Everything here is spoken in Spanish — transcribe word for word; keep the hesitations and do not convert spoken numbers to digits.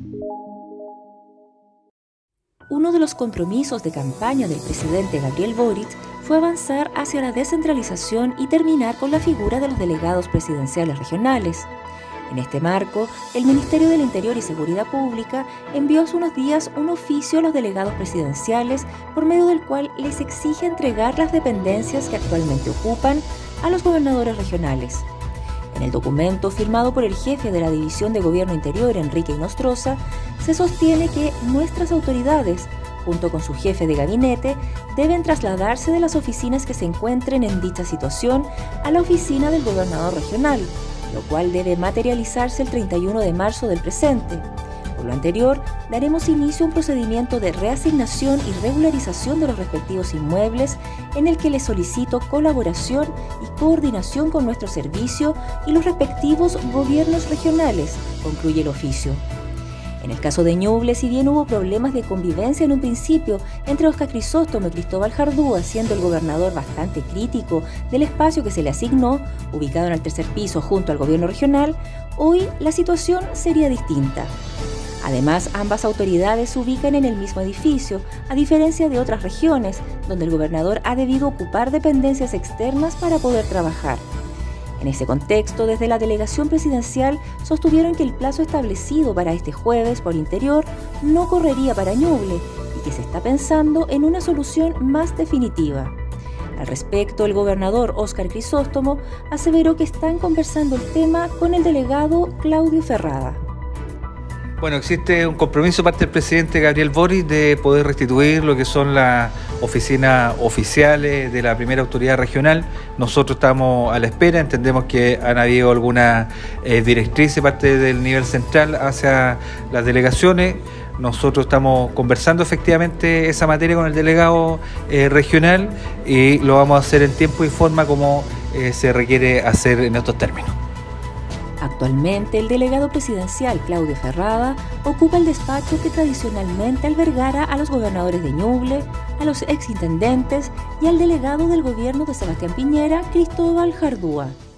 Uno de los compromisos de campaña del presidente Gabriel Boric fue avanzar hacia la descentralización y terminar con la figura de los delegados presidenciales regionales. En este marco, el Ministerio del Interior y Seguridad Pública envió hace unos días un oficio a los delegados presidenciales por medio del cual les exige entregar las dependencias que actualmente ocupan a los gobernadores regionales. En el documento, firmado por el jefe de la División de Gobierno Interior, Enrique Inostroza, se sostiene que nuestras autoridades, junto con su jefe de gabinete, deben trasladarse de las oficinas que se encuentren en dicha situación a la oficina del gobernador regional, lo cual debe materializarse el treinta y uno de marzo del presente. Por lo anterior, daremos inicio a un procedimiento de reasignación y regularización de los respectivos inmuebles en el que les solicito colaboración y coordinación con nuestro servicio y los respectivos gobiernos regionales, concluye el oficio. En el caso de Ñuble, si bien hubo problemas de convivencia en un principio entre Óscar Crisóstomo y Cristóbal Jardúa, siendo el gobernador bastante crítico del espacio que se le asignó, ubicado en el tercer piso junto al gobierno regional, hoy la situación sería distinta. Además, ambas autoridades se ubican en el mismo edificio, a diferencia de otras regiones, donde el gobernador ha debido ocupar dependencias externas para poder trabajar. En ese contexto, desde la delegación presidencial sostuvieron que el plazo establecido para este jueves por Interior no correría para Ñuble y que se está pensando en una solución más definitiva. Al respecto, el gobernador Óscar Crisóstomo aseveró que están conversando el tema con el delegado Claudio Ferrada. Bueno, existe un compromiso parte del presidente Gabriel Boric de poder restituir lo que son las oficinas oficiales de la primera autoridad regional. Nosotros estamos a la espera, entendemos que han habido algunas eh, directrices parte del nivel central hacia las delegaciones. Nosotros estamos conversando efectivamente esa materia con el delegado eh, regional y lo vamos a hacer en tiempo y forma como eh, se requiere hacer en estos términos. Actualmente, el delegado presidencial Claudio Ferrada ocupa el despacho que tradicionalmente albergara a los gobernadores de Ñuble, a los exintendentes y al delegado del gobierno de Sebastián Piñera, Cristóbal Jardúa.